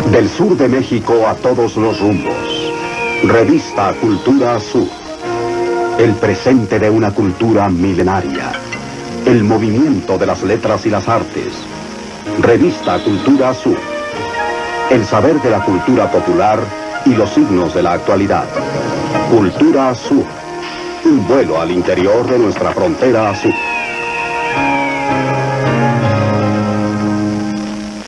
Del sur de México a todos los rumbos. Revista Cultura Sur. El presente de una cultura milenaria. El movimiento de las letras y las artes. Revista Cultura Sur. El saber de la cultura popular y los signos de la actualidad. Cultura Sur. Un vuelo al interior de nuestra frontera sur.